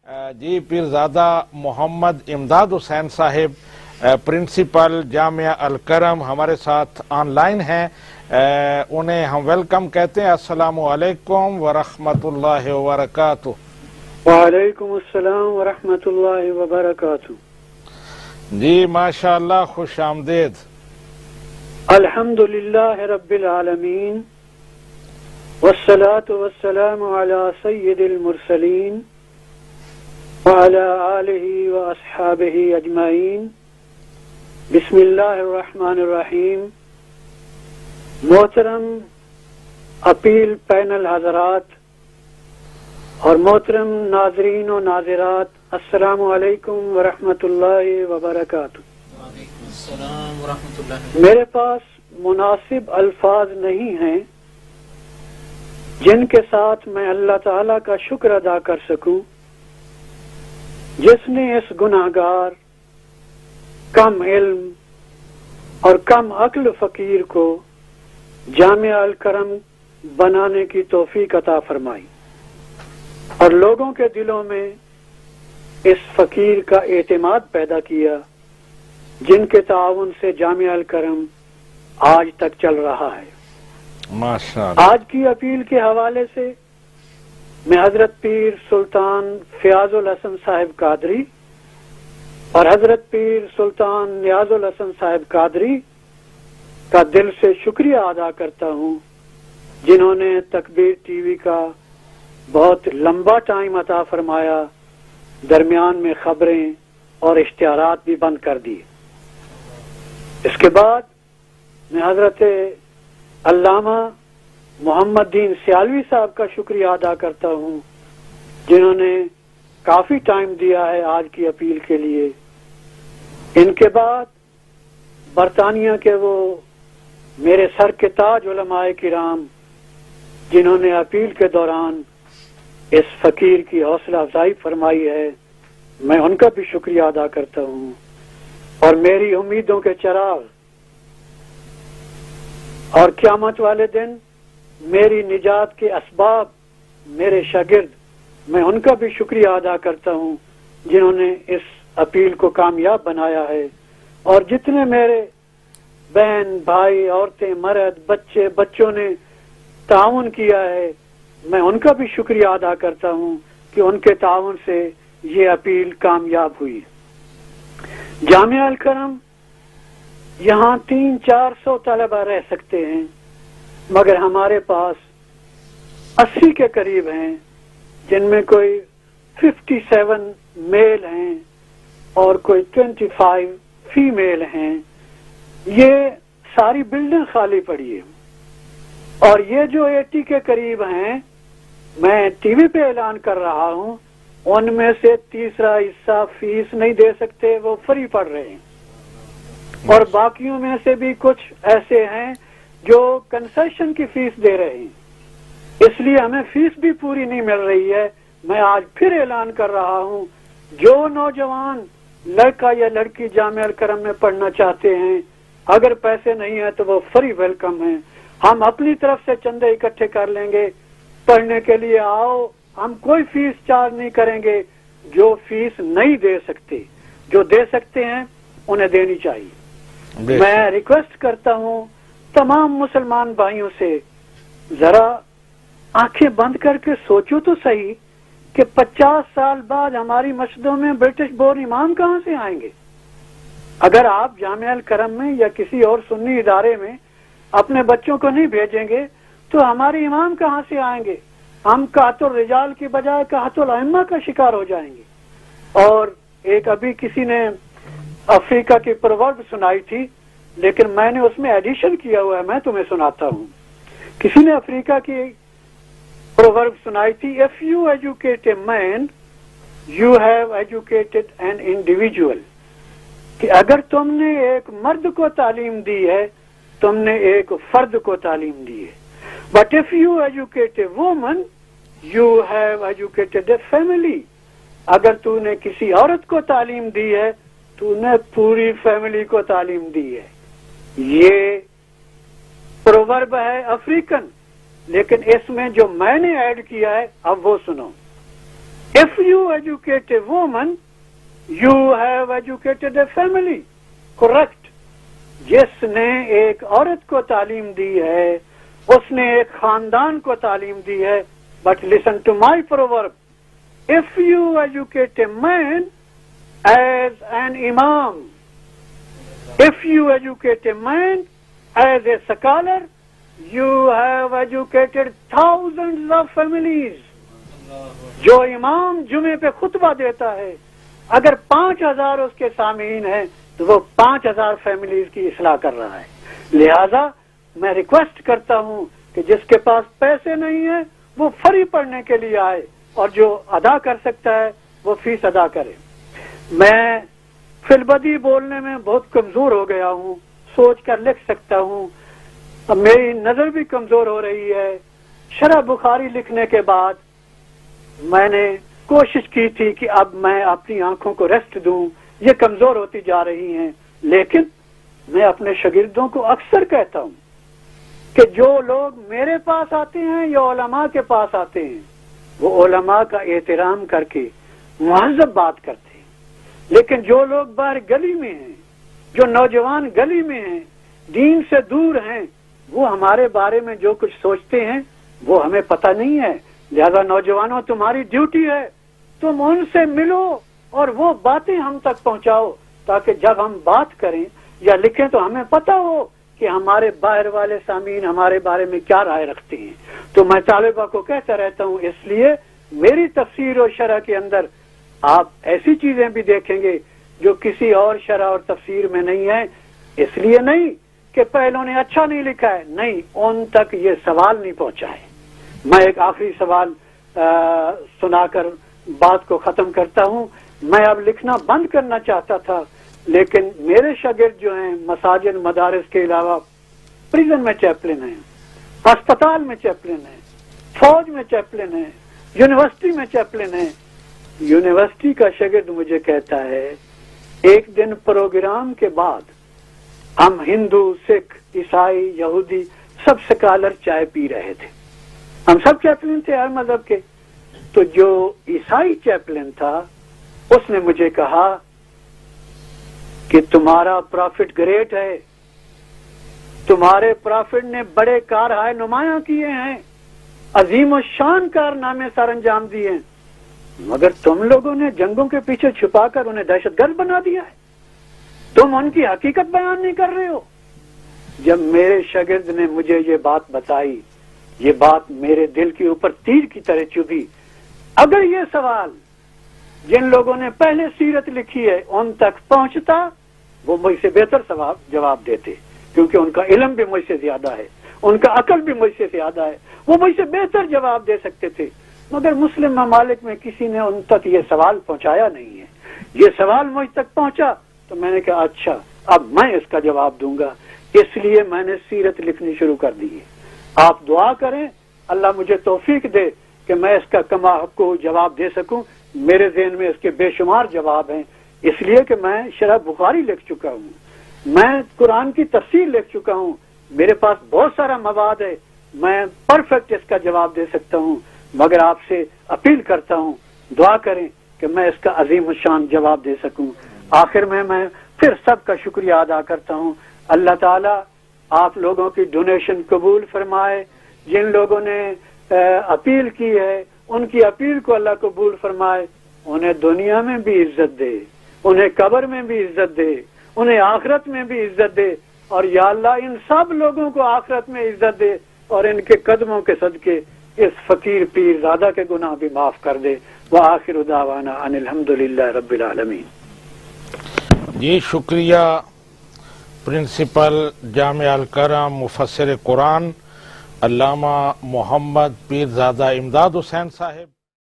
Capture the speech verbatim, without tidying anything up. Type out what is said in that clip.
جی پیرزادہ محمد امداد حسین صاحب پرنسپل جامعہ الکرم ہمارے ساتھ آن لائن ہیں، انہیں ہم ویلکم کہتے ہیں۔ السلام علیکم ورحمۃ اللہ وبرکاتہ۔ وعلیکم السلام ورحمۃ اللہ وبرکاتہ۔ جی ماشاء اللہ، خوش آمدید۔ الحمد للہ رب العالمین والصلاة والسلام علی سید المرسلین وعلی آلہ واصحابہ اجمعین۔ بسم اللہ الرحمن الرحیم۔ محترم اپیل پینل حضرات اور محترم ناظرین و ناظرات، السلام علیکم ورحمۃ اللہ وبرکاتہ۔ وعلیکم السلام ورحمۃ اللہ۔ میرے پاس مناسب الفاظ نہیں ہیں جن کے ساتھ میں اللہ تعالی کا شکر ادا کر سکوں جس نے اس گناہگار، کم علم اور کم عقل فقیر کو جامعہ الکرم بنانے کی توفیق عطا فرمائی اور لوگوں کے دلوں میں اس فقیر کا اعتماد پیدا کیا، جن کے تعاون سے جامعہ الکرم آج تک چل رہا ہے۔ ماشاءاللہ۔ آج کی اپیل کے حوالے سے میں حضرت پیر سلطان فیاض الحسن صاحب قادری اور حضرت پیر سلطان نیاز الحسن صاحب قادری کا دل سے شکریہ ادا کرتا ہوں، جنہوں نے تکبیر ٹی وی کا بہت لمبا ٹائم عطا فرمایا، درمیان میں خبریں اور اشتہارات بھی بند کر دی۔ اس کے بعد میں حضرت علامہ محمد دین سیالوی صاحب کا شکریہ ادا کرتا ہوں، جنہوں نے کافی ٹائم دیا ہے آج کی اپیل کے لیے۔ ان کے بعد برطانیہ کے وہ میرے سر کے تاج علماء کرام، جنہوں نے اپیل کے دوران اس فقیر کی حوصلہ افزائی فرمائی ہے، میں ان کا بھی شکریہ ادا کرتا ہوں۔ اور میری امیدوں کے چراغ اور قیامت والے دن میری نجات کے اسباب میرے شاگرد، میں ان کا بھی شکریہ ادا کرتا ہوں جنہوں نے اس اپیل کو کامیاب بنایا ہے۔ اور جتنے میرے بہن بھائی، عورتیں، مرد، بچے بچوں نے تعاون کیا ہے، میں ان کا بھی شکریہ ادا کرتا ہوں کہ ان کے تعاون سے یہ اپیل کامیاب ہوئی۔ جامعہ الکرم یہاں تین چار سو طلبہ رہ سکتے ہیں، مگر ہمارے پاس اسی کے قریب ہیں، جن میں کوئی ففٹی سیون میل ہیں اور کوئی ٹوینٹی فائیو فیمیل ہیں۔ یہ ساری بلڈنگ خالی پڑی ہے، اور یہ جو ایٹی کے قریب ہیں، میں ٹی وی پہ اعلان کر رہا ہوں، ان میں سے تیسرا حصہ فیس نہیں دے سکتے، وہ فری پڑھ رہے ہیں، اور باقیوں میں سے بھی کچھ ایسے ہیں جو کنسیشن کی فیس دے رہے ہیں، اس لیے ہمیں فیس بھی پوری نہیں مل رہی ہے۔ میں آج پھر اعلان کر رہا ہوں، جو نوجوان لڑکا یا لڑکی جامعہ الکرم میں پڑھنا چاہتے ہیں، اگر پیسے نہیں ہیں تو وہ فری ویلکم ہیں۔ ہم اپنی طرف سے چندے اکٹھے کر لیں گے، پڑھنے کے لیے آؤ، ہم کوئی فیس چارج نہیں کریں گے۔ جو فیس نہیں دے سکتے، جو دے سکتے ہیں، انہیں دینی چاہیے۔ میں ریکویسٹ کرتا ہوں تمام مسلمان بھائیوں سے، ذرا آنکھیں بند کر کے سوچو تو صحیح کہ پچاس سال بعد ہماری مسجدوں میں برٹش بورن امام کہاں سے آئیں گے؟ اگر آپ جامعہ الکرم میں یا کسی اور سنی ادارے میں اپنے بچوں کو نہیں بھیجیں گے تو ہمارے امام کہاں سے آئیں گے؟ ہم قحط الرجال کی بجائے قحط الائمہ کا شکار ہو جائیں گے۔ اور ایک ابھی کسی نے افریقہ کی پروورب سنائی تھی، لیکن میں نے اس میں ایڈیشن کیا ہوا ہے، میں تمہیں سناتا ہوں۔ کسی نے افریقہ کی پروورب سنائی تھی، if you educate a man you have educated an individual، کہ اگر تم نے ایک مرد کو تعلیم دی ہے، تم نے ایک فرد کو تعلیم دی ہے۔ but if you educate a woman you have educated a family، اگر تو نے کسی عورت کو تعلیم دی ہے، تو نے پوری فیملی کو تعلیم دی ہے۔ یہ پروورب ہے افریقن، لیکن اس میں جو میں نے ایڈ کیا ہے اب وہ سنو۔ If you educate a woman, you have educated a family. Correct. جس نے ایک عورت کو تعلیم دی ہے اس نے ایک خاندان کو تعلیم دی ہے. But listen to my proverb. If you educate a man as an imam, if you educate a man as a scholar, you have educated thousands of families. جو امام جمعے پہ خطبہ دیتا ہے اگر پانچ ہزار اس کے سامعین ہیں تو وہ پانچ ہزار فیملیز کی اصلاح کر رہا ہے. لہذا میں ریکویسٹ کرتا ہوں کہ جس کے پاس پیسے نہیں ہیں وہ فری پڑھنے کے لیے آئے اور جو ادا کر سکتا ہے وہ فیس ادا کرے. میں فی البدی بولنے میں بہت کمزور ہو گیا ہوں, سوچ کر لکھ سکتا ہوں. اب میری نظر بھی کمزور ہو رہی ہے. شرح بخاری لکھنے کے بعد میں نے کوشش کی تھی کہ اب میں اپنی آنکھوں کو ریسٹ دوں, یہ کمزور ہوتی جا رہی ہیں. لیکن میں اپنے شاگردوں کو اکثر کہتا ہوں کہ جو لوگ میرے پاس آتے ہیں یا علماء کے پاس آتے ہیں وہ علماء کا احترام کر کے مہذب بات کرتے ہیں. لیکن جو لوگ باہر گلی میں ہیں, جو نوجوان گلی میں ہیں, دین سے دور ہیں, وہ ہمارے بارے میں جو کچھ سوچتے ہیں وہ ہمیں پتہ نہیں ہے. لہذا نوجوانوں تمہاری ڈیوٹی ہے تم ان سے ملو اور وہ باتیں ہم تک پہنچاؤ تاکہ جب ہم بات کریں یا لکھیں تو ہمیں پتہ ہو کہ ہمارے باہر والے سامعین ہمارے بارے میں کیا رائے رکھتے ہیں. تو میں طالبہ کو کہتا رہتا ہوں اس لیے میری تفسیر و شرح کے اندر آپ ایسی چیزیں بھی دیکھیں گے جو کسی اور شرح اور تفسیر میں نہیں ہے. اس لیے نہیں کہ پہلوں نے اچھا نہیں لکھا ہے, نہیں, ان تک یہ سوال نہیں پہنچا ہے. میں ایک آخری سوال آ, سنا کر بات کو ختم کرتا ہوں. میں اب لکھنا بند کرنا چاہتا تھا لیکن میرے شاگرد جو ہیں مساجد مدارس کے علاوہ پریزن میں چیپلن ہیں, ہسپتال میں چیپلن ہیں, فوج میں چیپلن ہیں, یونیورسٹی میں چیپلن ہیں. یونیورسٹی کا شاگرد مجھے کہتا ہے ایک دن پروگرام کے بعد ہم ہندو, سکھ, عیسائی, یہودی سب سکالر چائے پی رہے تھے. ہم سب چیپلن تھے ہر مذہب کے. تو جو عیسائی چیپلن تھا اس نے مجھے کہا کہ تمہارا پرافٹ گریٹ ہے, تمہارے پرافٹ نے بڑے کارہائے نمایاں کیے ہیں, عظیم و شان کارنامے سر انجام دیے ہیں, مگر تم لوگوں نے جنگوں کے پیچھے چھپا کر انہیں دہشت گرد بنا دیا ہے. تم ان کی حقیقت بیان نہیں کر رہے ہو. جب میرے شاگرد نے مجھے یہ بات بتائی یہ بات میرے دل کے اوپر تیر کی طرح چبھی. اگر یہ سوال جن لوگوں نے پہلے سیرت لکھی ہے ان تک پہنچتا وہ مجھ سے بہتر جواب دیتے, کیونکہ ان کا علم بھی مجھ سے زیادہ ہے, ان کا عقل بھی مجھ سے زیادہ ہے, وہ مجھ سے بہتر جواب دے سکتے تھے. مگر مسلم ممالک میں کسی نے ان تک یہ سوال پہنچایا نہیں ہے. یہ سوال مجھ تک پہنچا تو میں نے کہا اچھا اب میں اس کا جواب دوں گا. اس لیے میں نے سیرت لکھنی شروع کر دی ہے. آپ دعا کریں اللہ مجھے توفیق دے کہ میں اس کا کما حق کو جواب دے سکوں. میرے ذہن میں اس کے بے شمار جواب ہیں, اس لیے کہ میں شرح بخاری لکھ چکا ہوں, میں قرآن کی تفسیر لکھ چکا ہوں, میرے پاس بہت سارا مواد ہے, میں پرفیکٹ اس کا جواب دے سکتا ہوں. مگر آپ سے اپیل کرتا ہوں دعا کریں کہ میں اس کا عظیم الشان جواب دے سکوں. آخر میں میں پھر سب کا شکریہ ادا کرتا ہوں. اللہ تعالی آپ لوگوں کی ڈونیشن قبول فرمائے. جن لوگوں نے اپیل کی ہے ان کی اپیل کو اللہ قبول فرمائے. انہیں دنیا میں بھی عزت دے, انہیں قبر میں بھی عزت دے, انہیں آخرت میں بھی عزت دے, اور یا اللہ ان سب لوگوں کو آخرت میں عزت دے اور ان کے قدموں کے صدقے اس فقیر پیر زادہ کے گناہ بھی معاف کر دے. وآخر دعوانا ان الحمدللہ رب العالمین. جی شکریہ پرنسپل جامعہ الکرم مفسر قرآن علامہ محمد پیر زادہ امداد حسین صاحب.